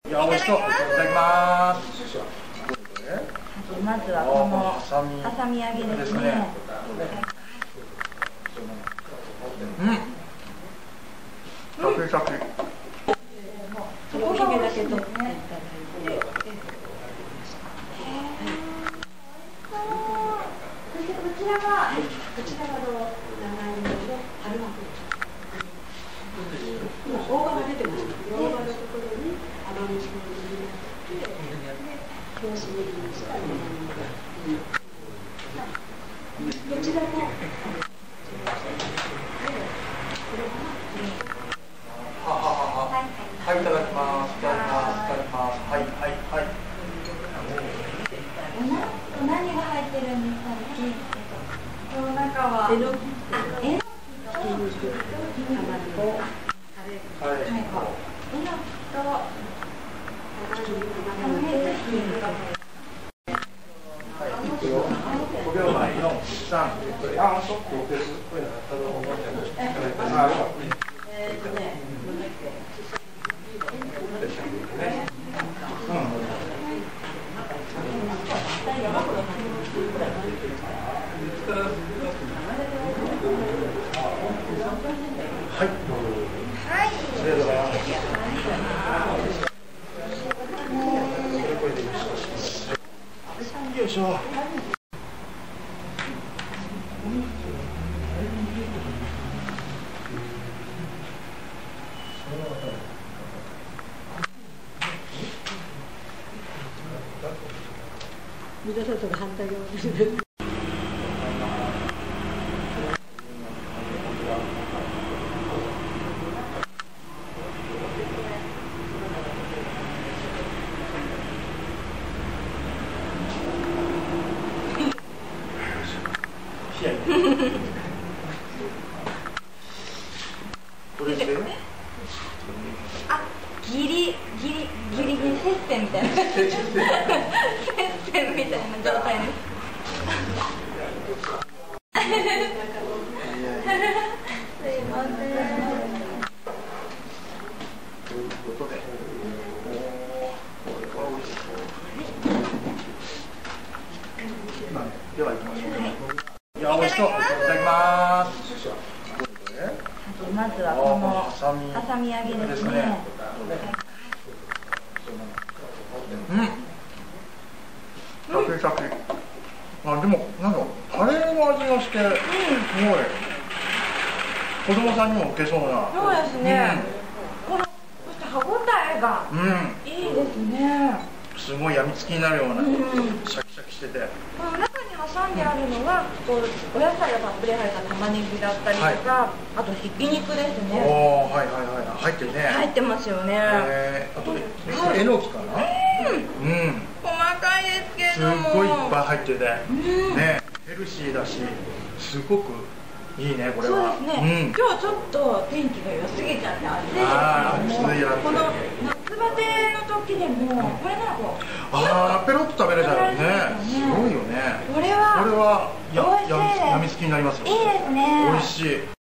いや、美味しそう。いただきます。 まずはこのはさみ揚げですね。 うん。シャキシャキ。 おひげだけ取っていただいて。そしてこちらが長芋の春巻き。今大葉が出てました。大葉のところに甘みしのりになって表紙にしたこちらもはい、いただきます。いただきます。いただきます。はい、はい、はい。 何が入ってるんですかね。この中はえのきと 5秒前の3、あ、ショックを消す。はい、ありがとうございます。よいしょ。 皆さんとの反対側に。 これであ、ギリ接戦みたいな接戦みたいな状態です。すいません。 ということで、では行きましょう。いや、美味しそう。いただきます。 まずはこのはさみ揚げですね。 うん。シャキシャキ。あ、でもなんかカレーの味がして、すごい子供さんにも受けそうな。 そうですね。このそして歯ごたえがいいですね。 すごいやみつきになるようなシャキシャキしてて。 この中に挟んであるのはこうお野菜がたっぷり入った玉ねぎだったりとか、あとひき肉ですね。 おお、はいはいはい、入ってるね。 入ってますよね。 あとえのきかな。うん。 細かいですけども。 すごいいっぱい入ってて、ね、ヘルシーだし、すごくいいね、これは。 そうですね。今日ちょっと天気が良すぎちゃって暑いですけども、この夏バテの時でもこれならこうペロッと食べれちゃうよね。すごいよね。 これはやみつきになりますよ。 いいですね。 美味しい。